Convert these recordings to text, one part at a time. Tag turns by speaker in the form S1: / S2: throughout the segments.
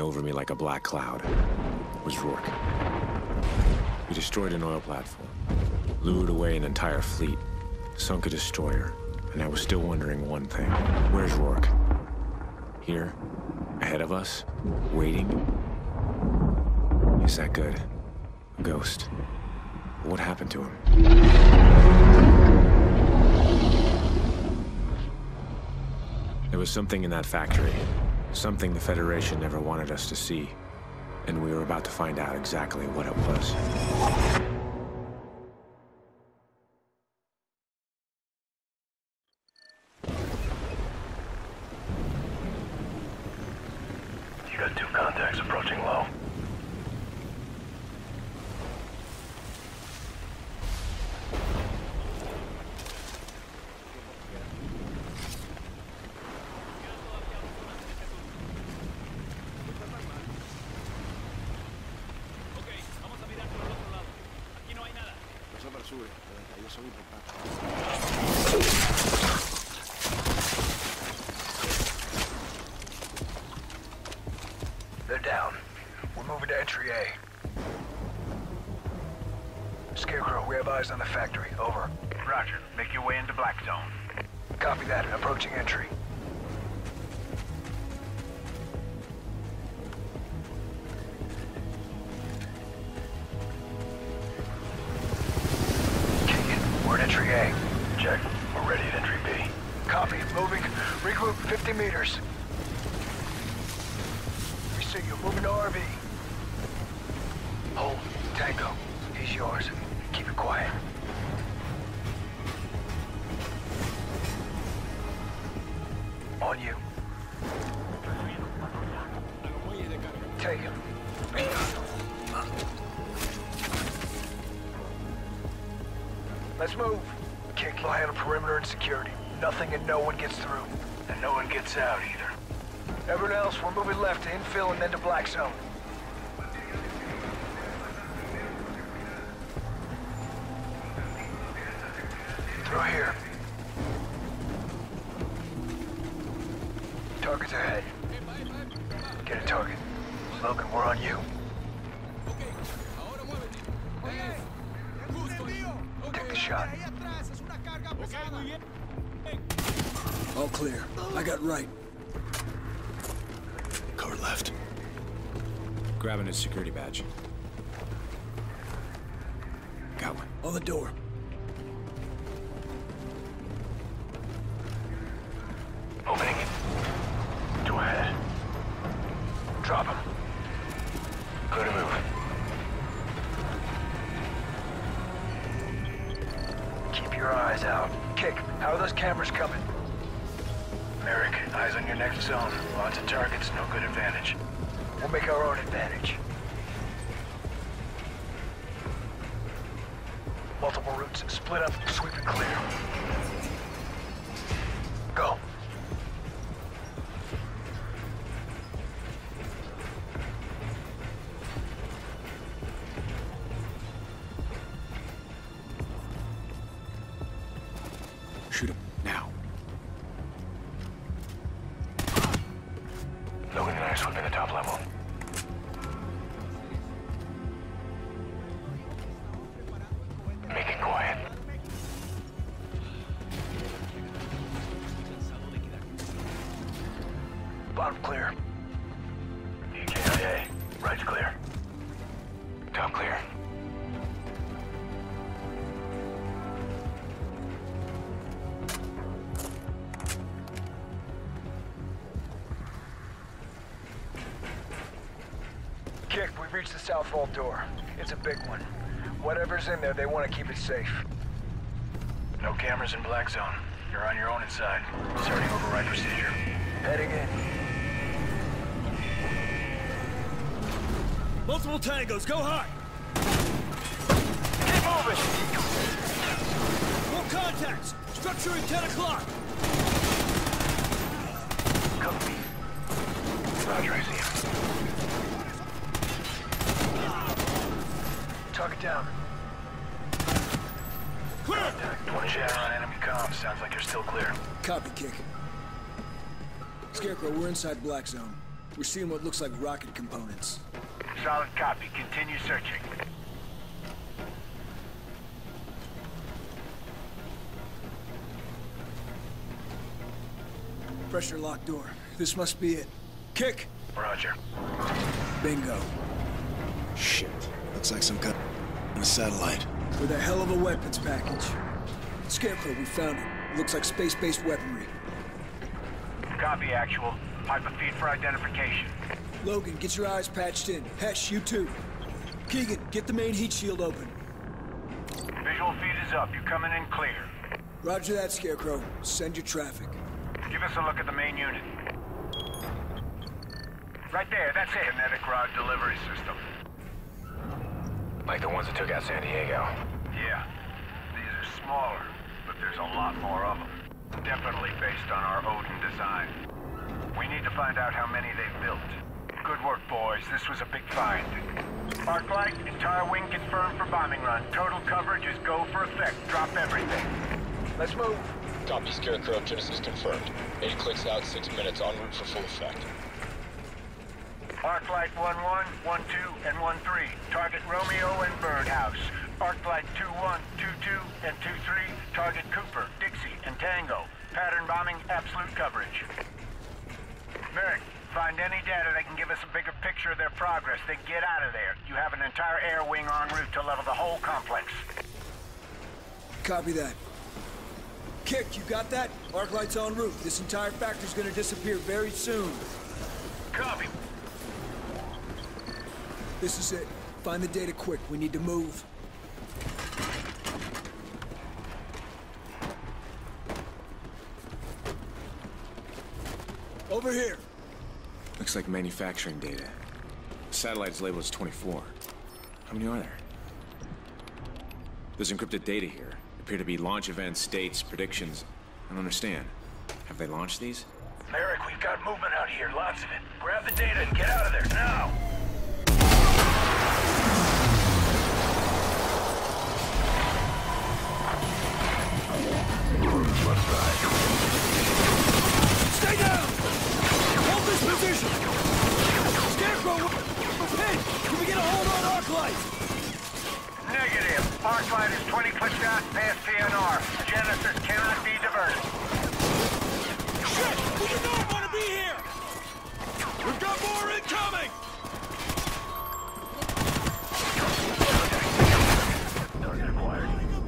S1: over me like a black cloud was Rourke. We destroyed an oil platform, lured away an entire fleet, sunk a destroyer, and I was still wondering one thing. Where's Rourke? Here? Ahead of us? Waiting? Is that good? A ghost? What happened to him? There was something in that factory. Something the Federation never wanted us to see. And we were about to find out exactly what it was.
S2: You got 2 contacts approaching low. They're down. We're moving to entry A. Scarecrow, we have eyes on the factory. Over.
S3: Roger. Make your way into Black Zone.
S2: Copy that. Approaching entry. Keegan, we're at entry A.
S3: Check. We're ready at entry B.
S2: Copy. Moving. Regroup 50 meters. We see you. Moving to RV. Hold. Tango. He's yours. Keep it quiet. On you. Take him. Let's move. Kick will handle perimeter and security. Nothing and no one gets through.
S3: And no one gets out either.
S2: Everyone else, we're moving left to infill and then to Black Zone. Through here. Target's ahead. Get a target. Logan, we're on you. Take the shot.
S4: All clear. I got right.
S1: Cover left. Grabbing his security badge. Got one.
S4: On the door.
S3: Opening. 2 ahead.
S2: Drop him.
S3: Clear to move.
S2: Keep your eyes out. Kick, how are those cameras coming?
S3: Merrick, eyes on your next zone. Lots of targets, no good advantage.
S2: We'll make our own advantage. Multiple routes, split up, sweep and clear. Go.
S1: Shoot him. Now.
S3: Logan and I are sweeping the top level. Make it quiet.
S2: Bottom clear.
S3: EKIA. Right's clear. Top clear.
S2: Kick, we've reached the south vault door. It's a big one. Whatever's in there, they want to keep it safe.
S3: No cameras in Black Zone. You're on your own inside. Starting override procedure.
S2: Heading in.
S4: Multiple tangos, go high!
S2: Keep moving!
S4: More contacts! Structure at 10 o'clock!
S2: Cover me.
S3: Roger, I see him.
S2: Target down.
S4: Clear!
S3: One shatter on enemy comms. Sounds like you're still clear.
S4: Copy, Kick. Scarecrow, we're inside Black Zone. We're seeing what looks like rocket components.
S3: Solid copy. Continue searching.
S4: Pressure lock door. This must be it. Kick!
S3: Roger.
S4: Bingo.
S1: Shit.
S5: Looks like some kind of satellite.
S4: With a hell of a weapons package. Scarecrow, we found it. Looks like space-based weaponry.
S3: Copy, actual. Pipe a feed for identification.
S4: Logan, get your eyes patched in. Hesh, you too. Keegan, get the main heat shield open.
S3: Visual feed is up. You're coming in clear.
S4: Roger that, Scarecrow. Send your traffic.
S3: Give us a look at the main unit. Right there, that's it. Kinetic rod delivery system.
S1: Like the ones that took out San Diego.
S3: Yeah. These are smaller, but there's a lot more of them. Definitely based on our Odin design. We need to find out how many they've built. Good work, boys. This was a big find. Arclight, entire wing confirmed for bombing run. Total coverage is go for effect. Drop everything.
S2: Let's move.
S6: Copy, Scarecrow. Genesis confirmed. 8 clicks out, 6 minutes, en route for full effect.
S3: Arclight 1-1, 1-2, and 1-3. Target Romeo and Birdhouse. Arclight 2-1, 2-2, and 2-3. Target Cooper, Dixie, and Tango. Pattern bombing, absolute coverage. Merrick, find any data that can give us a bigger picture of their progress, then get out of there. You have an entire air wing en route to level the whole complex.
S4: Copy that. Kick, you got that? Arclight's en route. This entire factory's gonna disappear very soon.
S3: Copy.
S4: This is it. Find the data quick. We need to move. Over here.
S1: Looks like manufacturing data. The satellite's labeled as 24. How many are there? There's encrypted data here. Appear to be launch events, dates, predictions. I don't understand. Have they launched these?
S3: Merrick, we've got movement out here, lots of it. Grab the data and get out of there, now!
S4: Stay down! Hold this position! Scarecrow, we're pinned! Can we get a hold on Arclight?
S3: Negative. Arclight is 20 clicks out past PNR. Genesis cannot be diverted.
S4: Shit! We do not want to be here! We've got more incoming!
S3: Target acquired.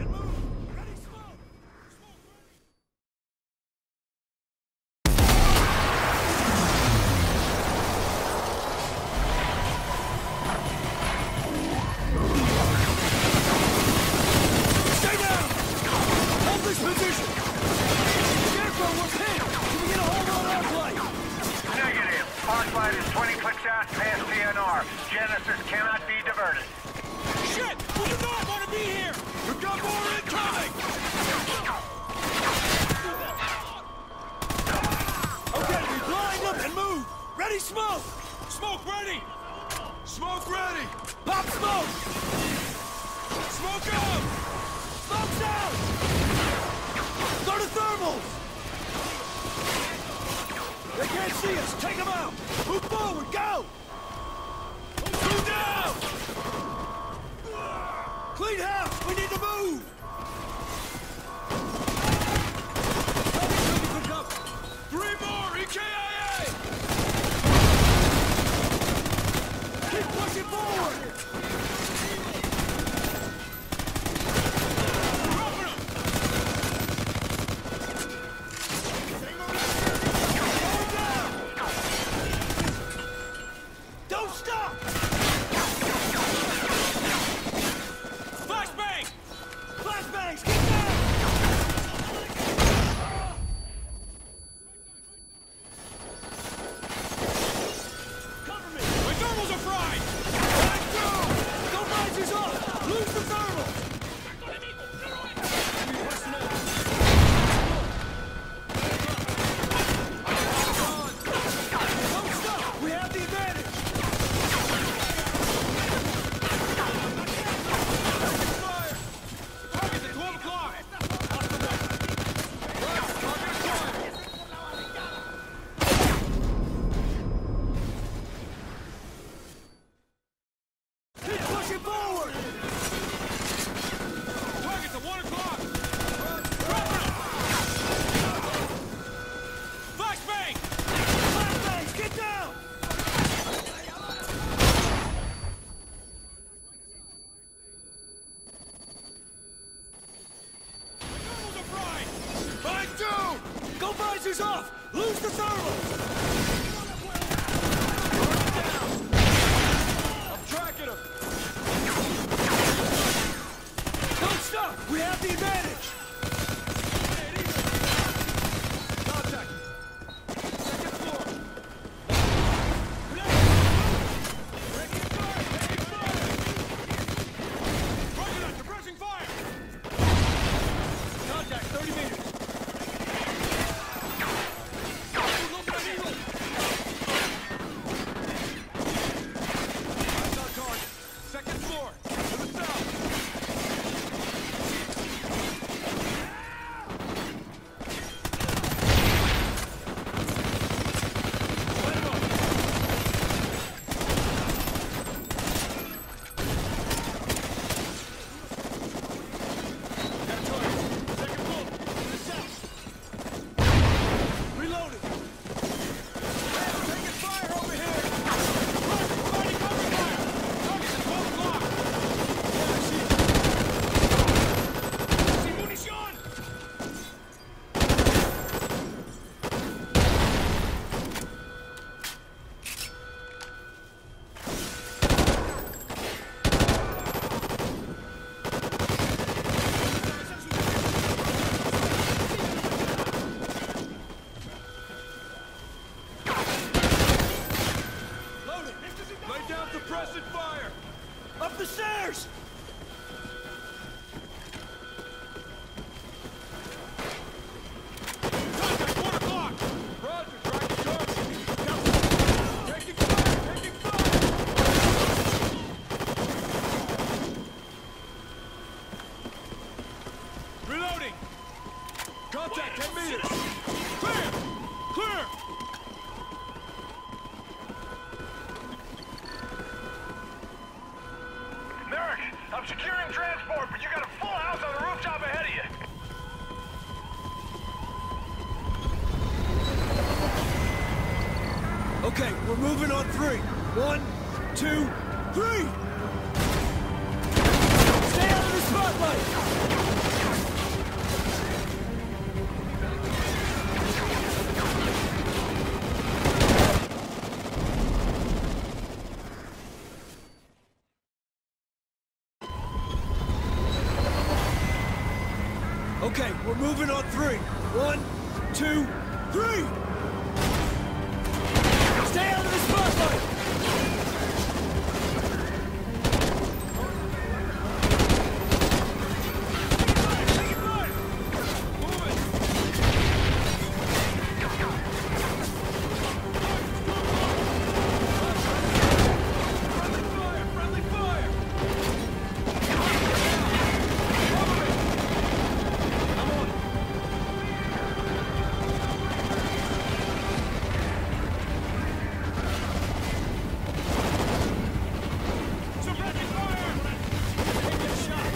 S4: Stay down! Hold this position! Scarecrow, we're pinned! Can we get a hold on Arclight?
S3: Negative. Arclight is 20 clicks out past PNR. Genesis cannot be diverted.
S4: Shit! We do not want to be here! We've got more incoming! Okay, we line up and move! Ready, smoke! Smoke ready! Smoke ready! Pop smoke! Smoke out! Smoke's out! Go to thermals! They can't see us! Take them out! Move forward! Go! Move down! Clean house! We need to move! Three more! EKIA! Keep pushing forward! Don't stop! Flashbang! Flashbangs! Get down! Cover me! My thermals are fried! Let's go! Don't rise Use the thermal! I'm tracking him! Don't stop! We have the advantage! Contact! Second floor! Taking fire! Roger that! Suppressing fire! Contact, 30 meters! Second floor, to the south. Light him up. That's right. Second floor, to the south. Reloading. Taking fire over here. Fighting cover fire. Target is 12 o'clock. Yeah, I see it. See munition! Loading. Lay down suppressant fire. Up the stairs. Contact, 1 o'clock. Roger, tracking target. Taking fire, taking fire. Reloading. Contact, 10 meters. Clear. Clear.
S3: Merrick, I'm securing transport, but you got a full house on the rooftop ahead of you.
S4: Okay, we're moving on 3. 1, 2, 3! Stay out of the spotlight! Okay, we're moving on 3. 1, 2, 3! Stay out of the spotlight! Taking fire! Moving! Friendly fire! Friendly fire! Cover me! I'm on it! Suppressing fire! Take a shot!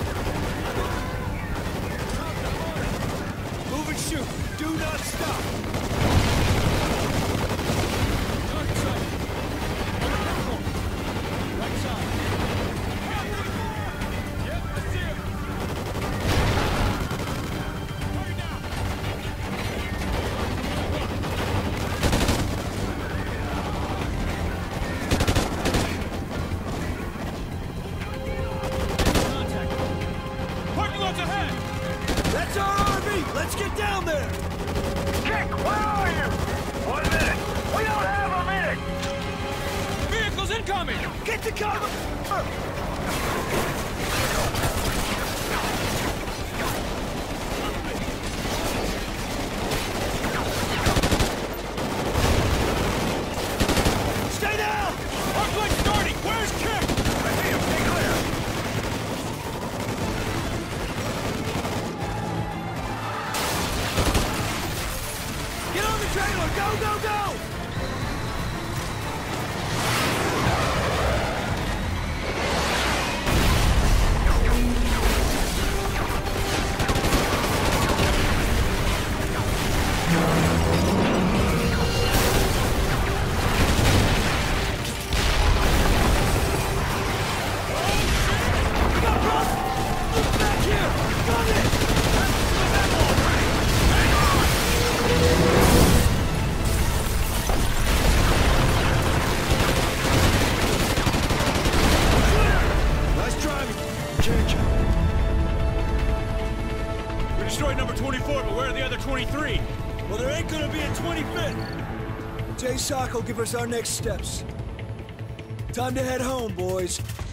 S4: Move and shoot! Do not stop! Target sight! On the platform! Right side! Yep, I see him! Hurry now! Contact! Parking lot's ahead! That's our RV! Let's get down there!
S3: Kick, where are you? 1 minute. We don't have a minute.
S4: Vehicles incoming! Get to cover! Stay down! Arc light starting! Where's Kick?
S3: I see him. Stay clear.
S4: Get on the trailer! Go, go, go!
S5: change.
S4: We destroyed number 24, but where are the other 23?
S7: Well, there ain't gonna be a 25th.
S2: Jay Sock will give us our next steps. Time to head home, boys.